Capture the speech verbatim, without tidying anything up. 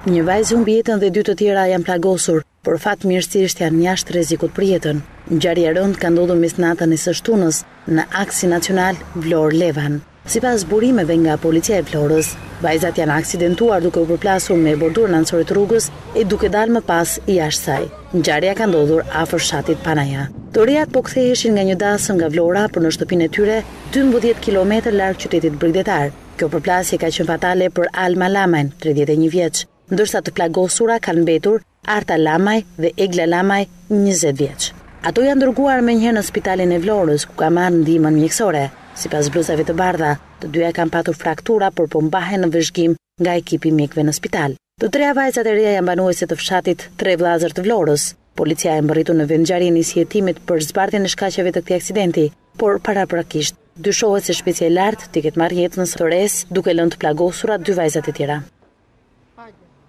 Një vajzë humbi jetën dhe dy të tjera janë plagosur, por fatmirësisht janë jashtë rrezikut për jetën. Ngjarja e rëndë ka ndodhur mesnatën e së shtunës në Aksin Nacional Vlorë-Levan. Sipas burimeve nga policia e Vlorës, vajzat janë aksidentuar duke u përplasur me bordurën anësore të rrugës e duke dalë më pas jashtë saj. Ngjarja ka ndodhur afër fshatit Panaja. Të rijat po ktheheshin nga një dasëm nga Vlora për në shtëpinë e tyre dymbëdhjetë kilometra larg qytetit bregdetar. Kjo përplasje ka qenë fatale për Alma Lamajn, tridhjetë e një vjeç, ndërsa të plagosura kanë mbetur Arta Lamaj dhe Egla Lamaj, njëzet vjeç. Ato janë dërguar menjëherë në spitalin e Vlorës, ku ka marrë ndihmën mjekësore. Sipas bluzave të bardha, të dyja kanë patur fraktura, por po mbahen në vëzhgim nga ekipi mjekëve në spital. Të treja vajzat e reja janë banuese të fshatit Tre Vllazër të Vlorës. Policia e mbërritur në vend ngjarje nisi hetimit për zbardhjen e shkaqeve të këtij aksidenti, por paraprakisht dyshohet se shpejtësia e lartë ti ketë marrë jetën së tores, duke lënë të plagosura dy vajzat e tjera.